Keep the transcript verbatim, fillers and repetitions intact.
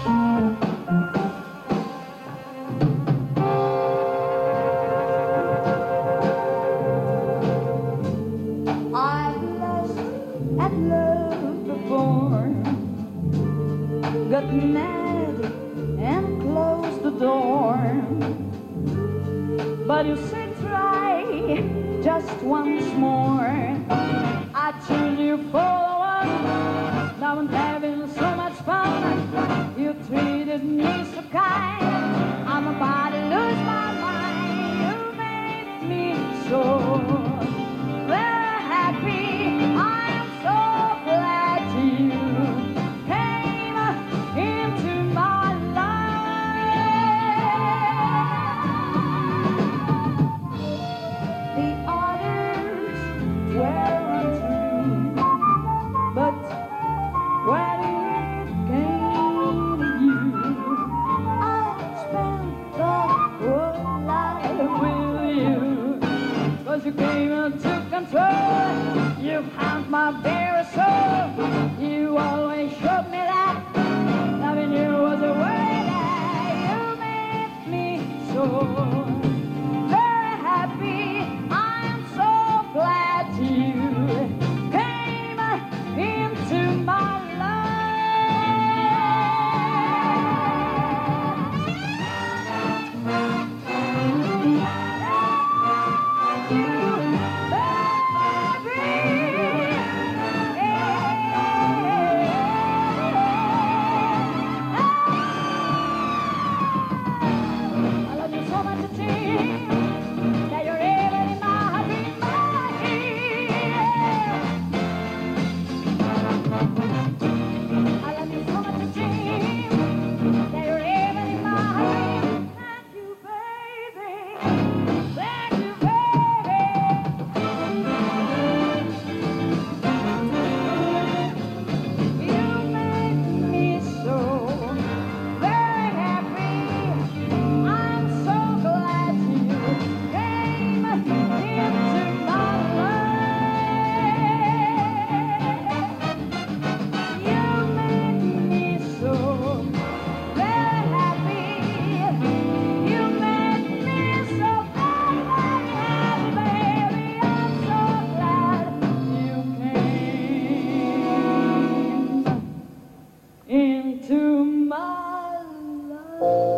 I've lost at love before, got mad and closed the door. But you say try just once more. I choose you for the one. Now I'm having so much fun. You treated me so kind. I'm about to lose my mind. You made me so very happy. I am so glad you came into my life. The others were untrue, but when it came to you, I spent the whole life with you. 'Cause you came and took control. You found my very soul. You always showed me that loving you was a way that you made me so very happy. I'm so glad you came into my into my life.